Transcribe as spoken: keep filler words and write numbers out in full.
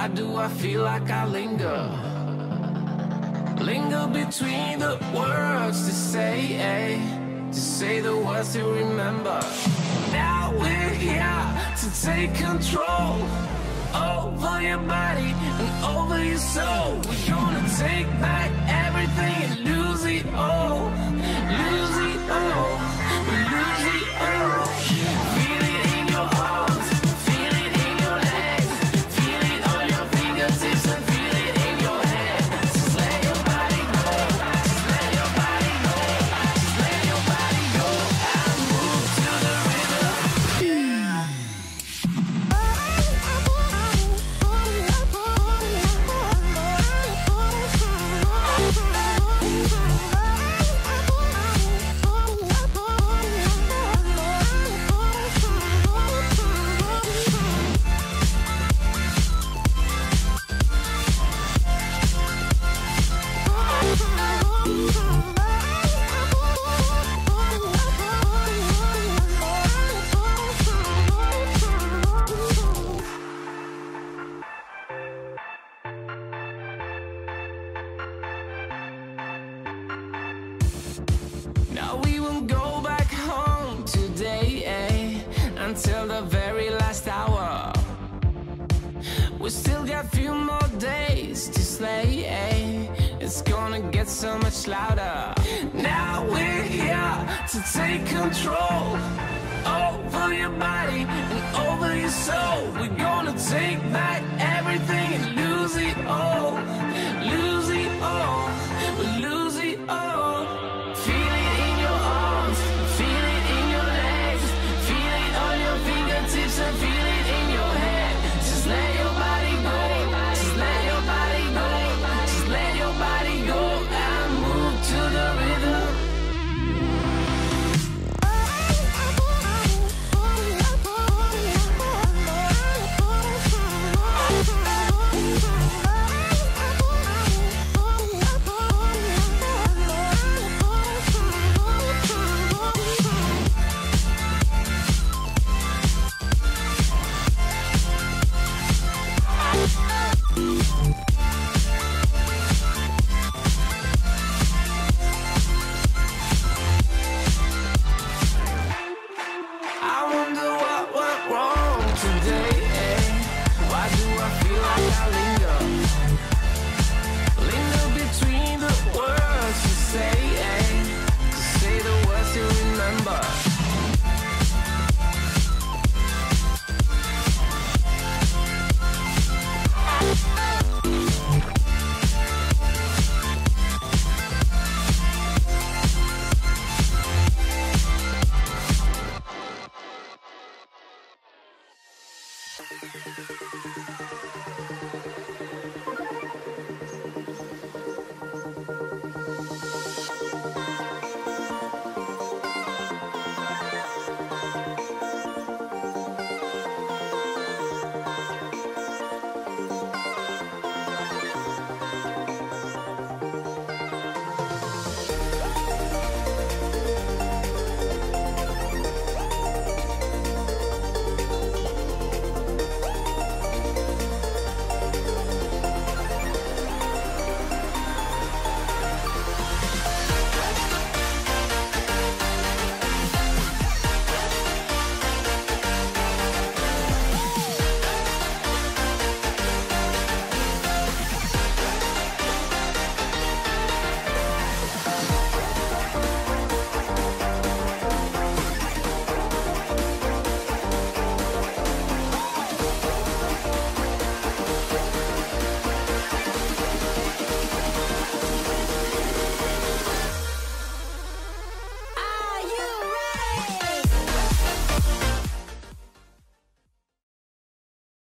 Why do I feel like I linger? Linger between the words to say, eh? To say the words to remember. Now we're here to take control over your body and over your soul. We're gonna take back everything and lose it all. Lose it all. We lose it all. Feel it in your arms, feel it in your legs, feel it on your fingertips and feel it in your head. Just let your body go, just let your body go, just let your body go and move to the rhythm. Yeah. Now we won't go back home today, eh? Until the very last hour. We still got a few more days to slay, eh? It's gonna get so much louder. Now we're here to take control over your body and over your soul. We're gonna take back everything and lose it all. Lose it all. We lose it all.